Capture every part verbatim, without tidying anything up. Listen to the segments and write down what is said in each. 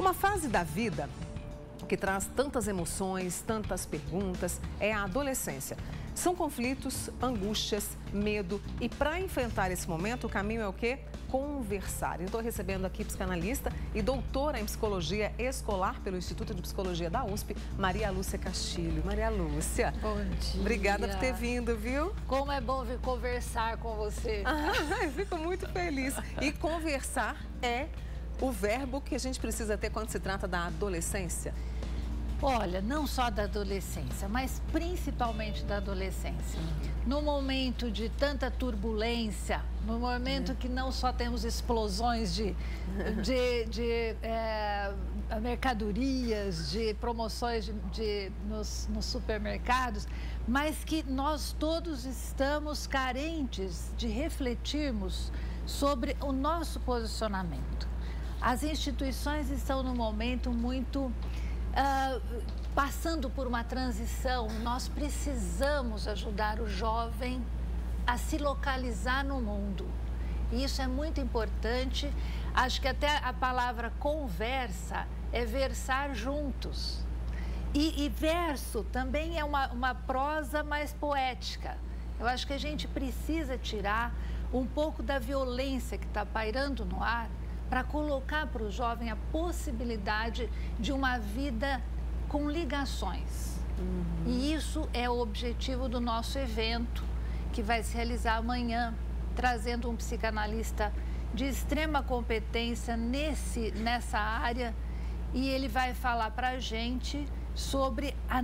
Uma fase da vida que traz tantas emoções, tantas perguntas, é a adolescência. São conflitos, angústias, medo e para enfrentar esse momento o caminho é o quê? Conversar. Eu estou recebendo aqui psicanalista e doutora em psicologia escolar pelo Instituto de Psicologia da U S P, Maria Lúcia Castilho. Maria Lúcia. Bom dia. Obrigada por ter vindo, viu? Como é bom vir conversar com você. Ah, eu fico muito feliz. E conversar é o verbo que a gente precisa ter quando se trata da adolescência. Olha, não só da adolescência, mas principalmente da adolescência. No momento de tanta turbulência, no momento que não só temos explosões de, de, de é, mercadorias, de promoções de, de, nos, nos supermercados, mas que nós todos estamos carentes de refletirmos sobre o nosso posicionamento. As instituições estão num momento muito... Uh, passando por uma transição, nós precisamos ajudar o jovem a se localizar no mundo. E isso é muito importante. Acho que até a palavra conversa é versar juntos. E, e verso também é uma, uma prosa mais poética. Eu acho que a gente precisa tirar um pouco da violência que está pairando no ar para colocar para o jovem a possibilidade de uma vida com ligações. Uhum. E isso é o objetivo do nosso evento, que vai se realizar amanhã, trazendo um psicanalista de extrema competência nesse, nessa área, e ele vai falar para a gente sobre a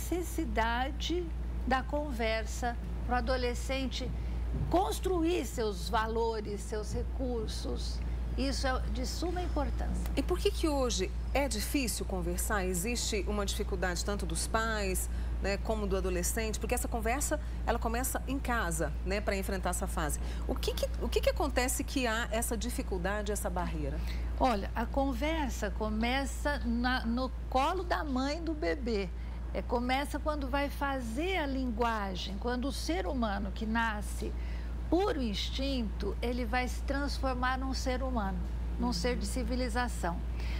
necessidade da conversa para o adolescente construir seus valores, seus recursos. Isso é de suma importância. E por que que hoje é difícil conversar? Existe uma dificuldade tanto dos pais, né, como do adolescente? Porque essa conversa, ela começa em casa, né, para enfrentar essa fase. O que que, o que que acontece que há essa dificuldade, essa barreira? Olha, a conversa começa na, no colo da mãe do bebê. É, começa quando vai fazer a linguagem, quando o ser humano que nasce puro instinto, ele vai se transformar num ser humano, num ser de civilização.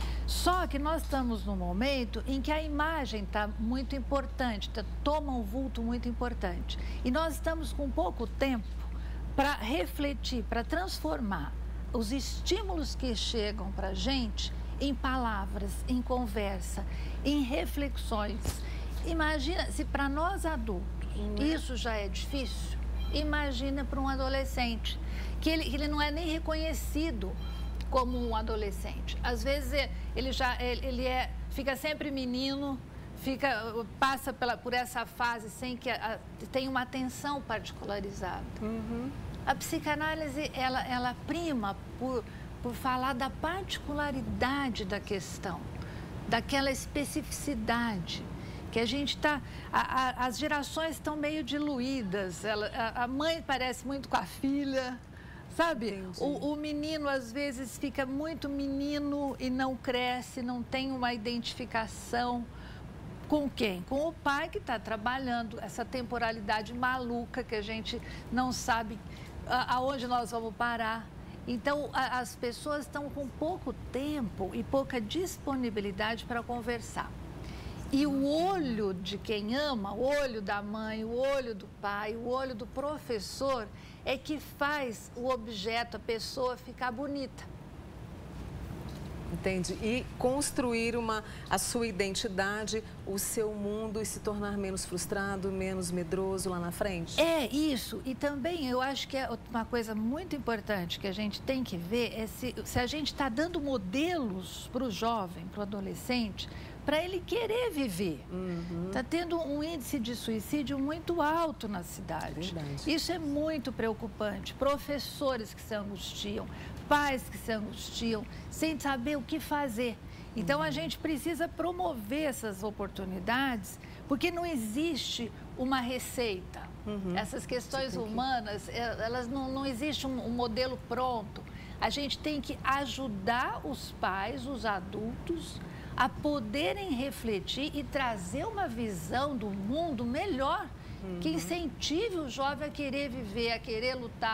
Só que nós estamos num momento em que a imagem está muito importante, tá, toma um vulto muito importante. E nós estamos com pouco tempo para refletir, para transformar os estímulos que chegam para a gente em palavras, em conversa, em reflexões. Imagina, se para nós adultos isso já é difícil, imagina para um adolescente, que ele, ele não é nem reconhecido como um adolescente. Às vezes ele já ele, ele é, fica sempre menino, fica, passa pela, por essa fase sem que a, a, tenha uma atenção particularizada. Uhum. A psicanálise, ela, ela prima por, por falar da particularidade da questão, daquela especificidade. Que a gente está, as gerações estão meio diluídas, ela, a, a mãe parece muito com a filha, sabe? O, o menino às vezes fica muito menino e não cresce, não tem uma identificação com quem? Com o pai que está trabalhando, essa temporalidade maluca que a gente não sabe a, aonde nós vamos parar. Então, a, as pessoas estão com pouco tempo e pouca disponibilidade para conversar. E o olho de quem ama, o olho da mãe, o olho do pai, o olho do professor é que faz o objeto, a pessoa ficar bonita. Entende? E construir uma, a sua identidade, o seu mundo e se tornar menos frustrado, menos medroso lá na frente? É isso. E também eu acho que é uma coisa muito importante que a gente tem que ver é se, se a gente está dando modelos para o jovem, para o adolescente, para ele querer viver. Está uhum. tendo um índice de suicídio muito alto na cidade. Verdade. Isso é muito preocupante. Professores que se angustiam, pais que se angustiam, sem saber o que fazer. Então, uhum. a gente precisa promover essas oportunidades, porque não existe uma receita. Uhum. Essas questões humanas, que... elas não, não existe um, um modelo pronto. A gente tem que ajudar os pais, os adultos, a poderem refletir e trazer uma visão do mundo melhor, uhum. que incentive o jovem a querer viver, a querer lutar. Porque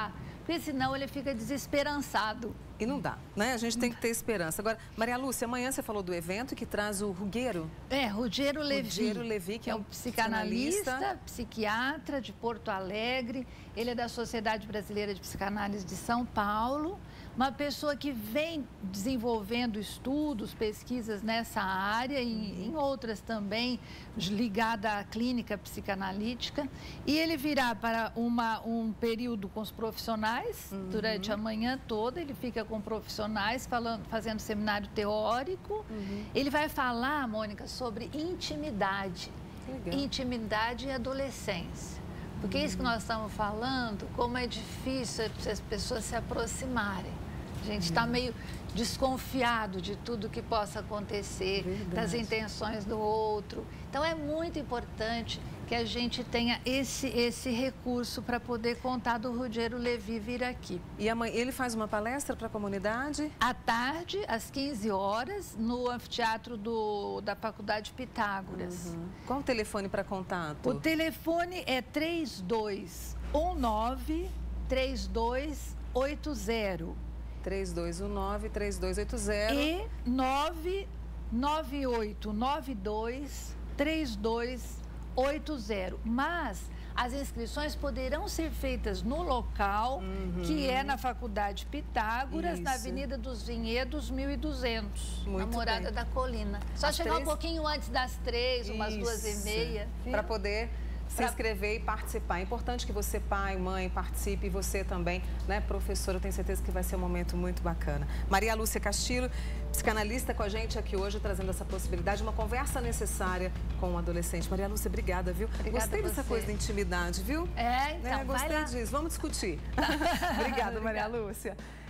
porque senão ele fica desesperançado. E não dá, né? A gente tem que ter esperança. Agora, Maria Lúcia, amanhã você falou do evento que traz o Ruggero. É, Ruggero Levi. Ruggero Levi, que é um psicanalista, psicanalista, psiquiatra de Porto Alegre. Ele é da Sociedade Brasileira de Psicanálise de São Paulo. Uma pessoa que vem desenvolvendo estudos, pesquisas nessa área e em outras também, ligada à clínica psicanalítica. E ele virá para uma, um período com os profissionais, uhum. durante a manhã toda. Ele fica com profissionais falando, fazendo seminário teórico. Uhum. Ele vai falar, Mônica, sobre intimidade. Legal. Intimidade e adolescência. Porque é isso que nós estamos falando, como é difícil as pessoas se aproximarem. A gente está meio desconfiado de tudo que possa acontecer, verdade, das intenções do outro. Então, é muito importante que a gente tenha esse, esse recurso para poder contar do Ruggero Levi vir aqui. E amanhã ele faz uma palestra para a comunidade? À tarde, às quinze horas, no anfiteatro do, da Faculdade Pitágoras. Uhum. Qual o telefone para contato? O telefone é três dois um nove, três dois oito zero. três dois um nove, três dois oito zero. E nove nove oito nove dois, três dois oito zero. Mas as inscrições poderão ser feitas no local, uhum. que é na Faculdade Pitágoras, isso, na Avenida dos Vinhedos, mil e duzentos, na Morada bem. da Colina. Só Às chegar três... um pouquinho antes das três, umas isso. duas e meia. Para poder se pra... inscrever e participar. É importante que você, pai, mãe, participe, e você também, né, professora, eu tenho certeza que vai ser um momento muito bacana. Maria Lúcia Castilho, psicanalista com a gente aqui hoje, trazendo essa possibilidade, uma conversa necessária com o adolescente. Maria Lúcia, obrigada, viu? Obrigada. Gostei dessa coisa da intimidade, viu? É, então, né? Gostei vai lá. disso. Vamos discutir. Obrigada, Maria Lúcia.